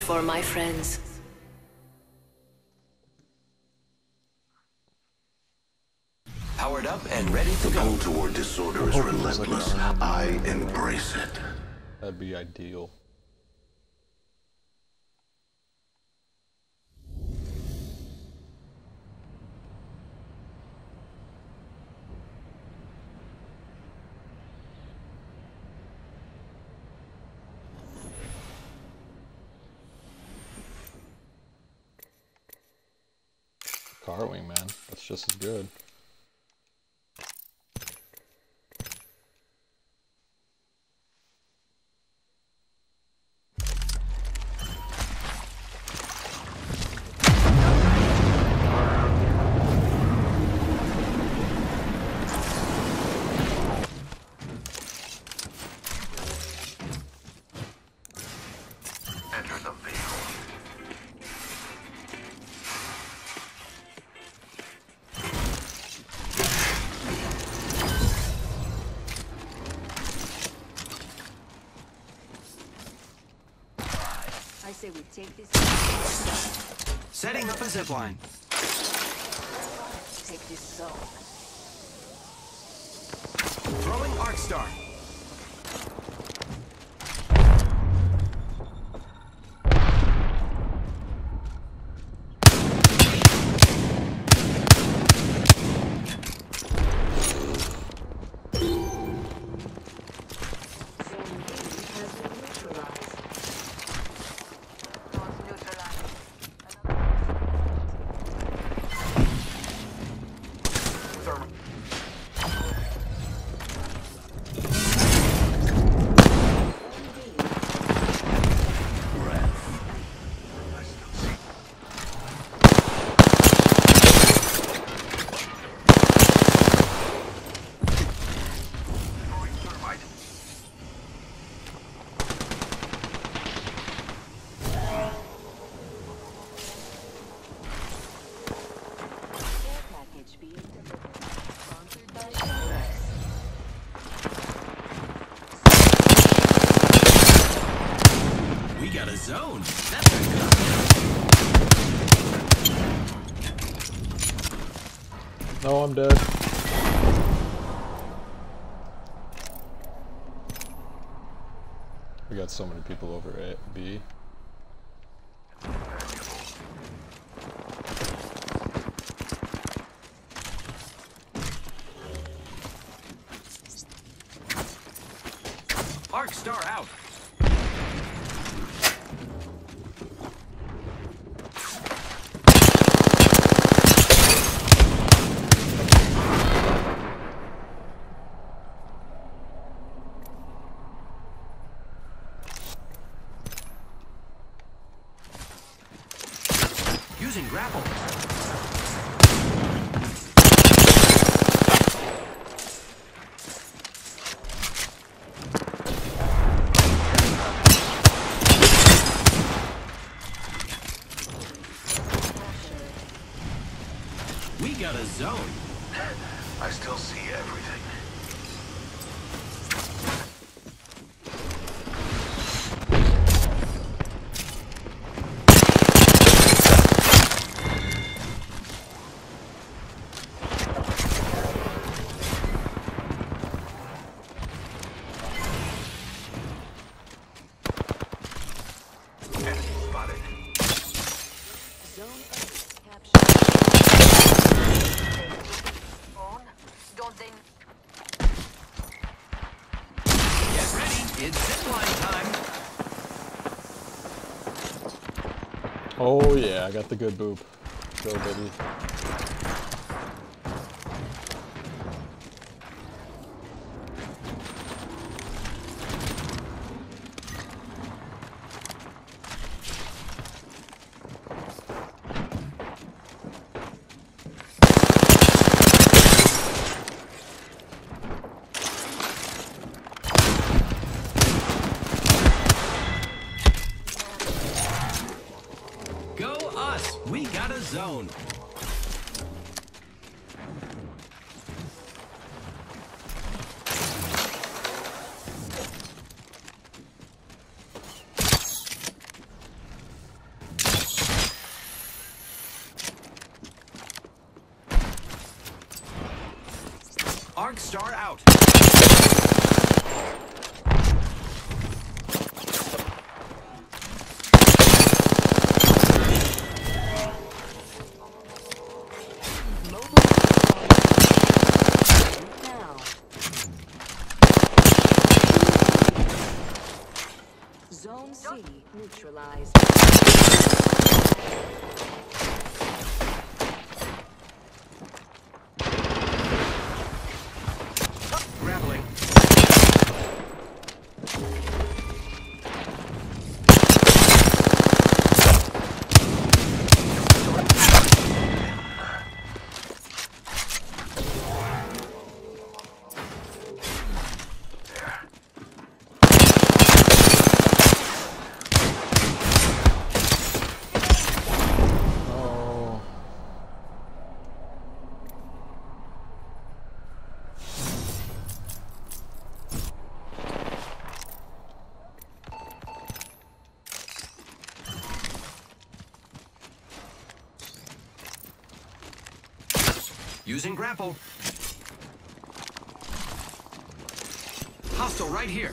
for my friends. Powered up and ready to The go. pull toward disorder is relentless. I embrace it. That'd be ideal. Carwing, man. That's just as good. I say we take this. Setting up a zipline. Take this zone. Throwing Arc Star. We got a zone. That's a good. No, I'm dead. We got so many people over at B. Arc Star out. Using grapple. We got a zone. I still see everything. Enemy spotted. Zone A captured. Phone? Don't they? Get ready. It's zipline time. Oh yeah, I got the good boop. Go, baby. Go us. We got a zone. Arc Star out. Now. Zone C neutralized. Grappling. Oh. Using grapple. Hostile right here.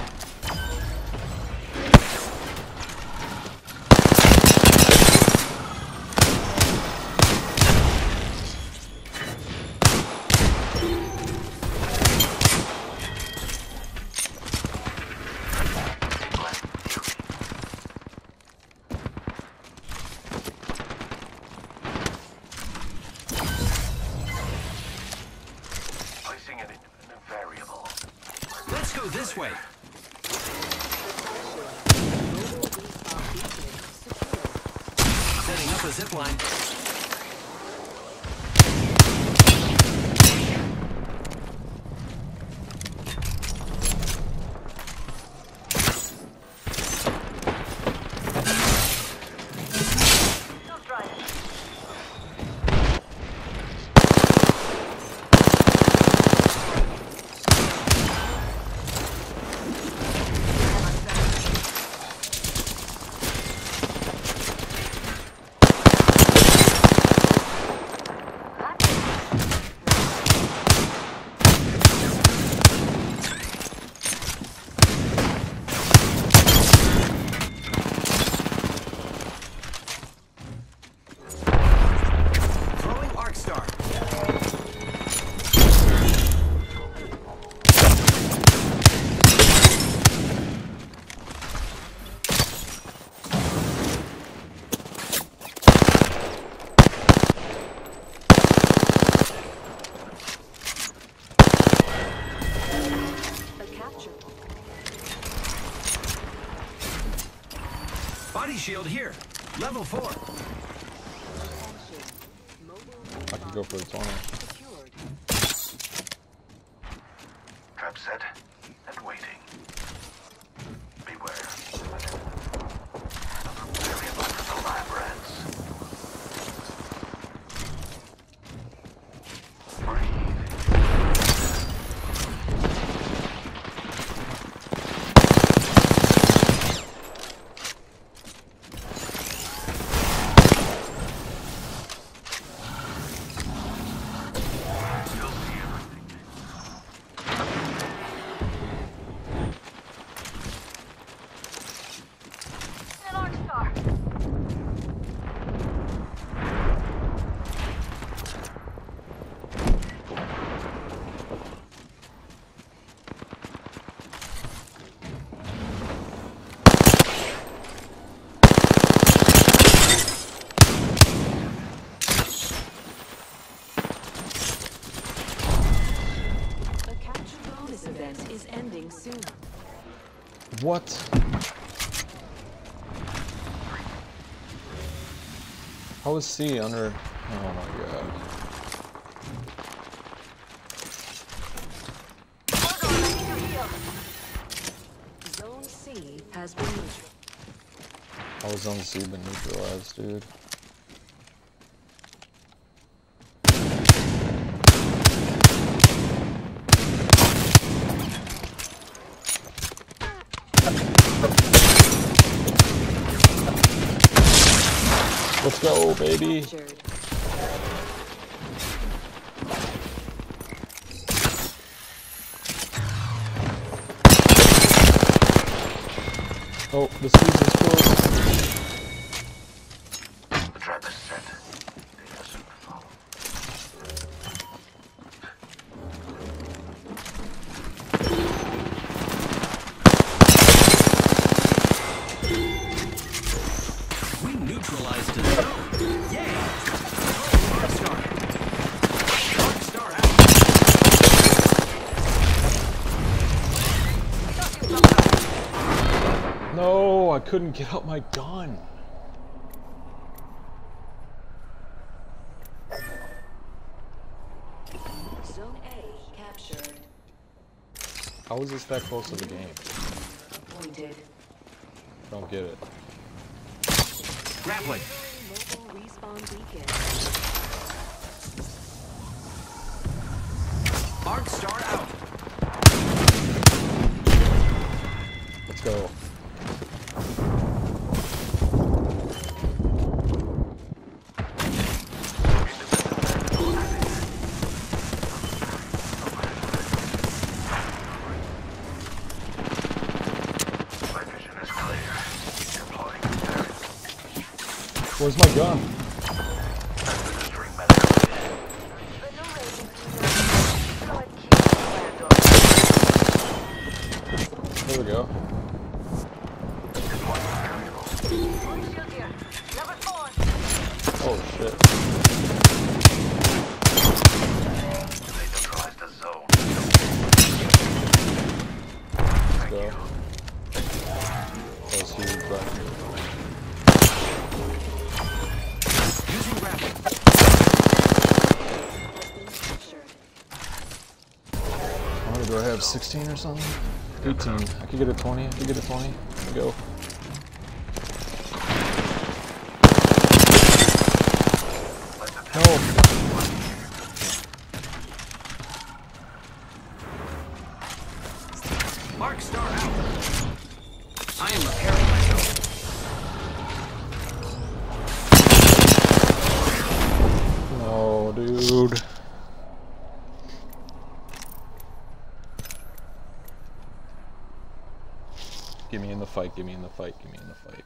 Placing an variable. Let's go this way. Setting up a zip line. Throwing Arc Star. A capture. Body shield here. Level 4. I could go for the 20. Secured. Trap set and waiting. Beware. Another variable for the lab rats. Breathe. Still see everything. An Arc Star. A capture bonus event is ending soon. What? How is C under? Oh my god. Zone C has been neutralized. How is on C been neutralized, dude? Let's go, baby. Captured. Oh, the season's close. The trap is set. They will soon follow. We neutralized the zone. Yay! Arc Star. Arc Star out. No, I couldn't get out my gun. Zone A captured. How is this that close to the game? Appointed. Don't get it. Grappling. Mobile respawn beacon. Arc Star out. Let's go. My vision is clear. Deploying there. Where's my gun? Administering medical aid. There we go. Deploying variable. Oh shit. They neutralized the zone. Let's go. That was huge, but Using grappling. Has been captured. how many do I have? 16 or something? 18. I could get a 20. I could get a 20. There we go. No. Arc Star out. I am repairing myself. No, dude. Get me in the fight, get me in the fight, get me in the fight.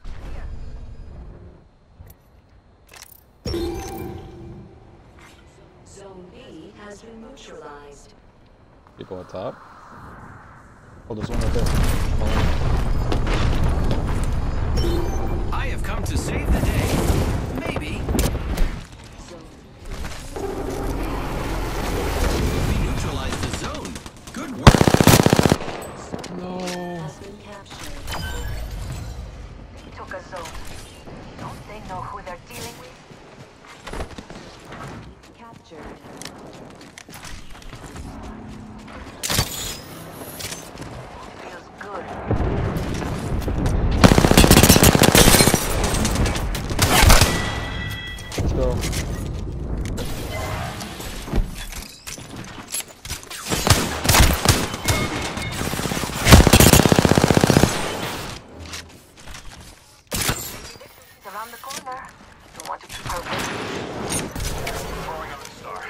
Zone B has been neutralized. People on top. Oh, there's one right there. Oh. I have come to save the day. Maybe. Zone We neutralized the zone. Good work. No. has been captured. Took a zone. Don't they know who they're dealing with? Captured. Feels good. Let's go. It's around the corner. Don't want to keep her waiting. Throwing on the star.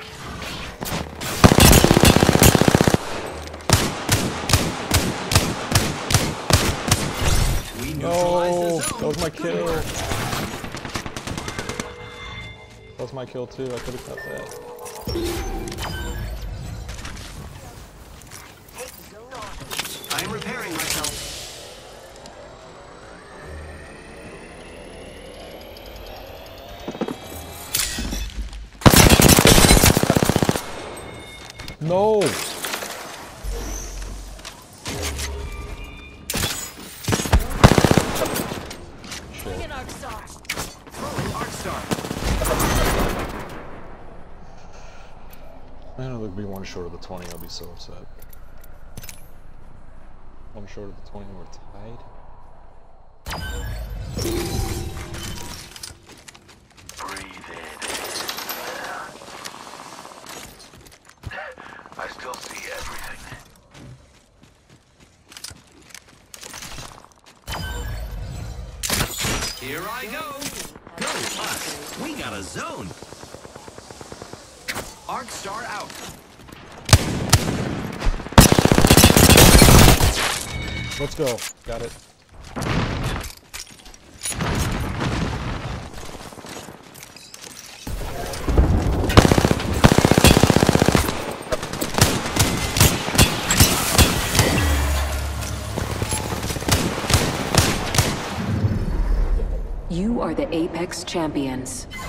We neutralized No, the zone. that was my Good kill. work. That was my kill too. I could have got that. Take zone on. I am repairing myself. No. Bring in Arc Star. Throwing Arc Star. Man, it'll be one short of the 20. I'll be so upset. One short of the 20. We're tied. Breathe in. I still see everything. Here I go. Go us. We got a zone. Arc Star out. Let's go. Got it. You are the Apex Champions.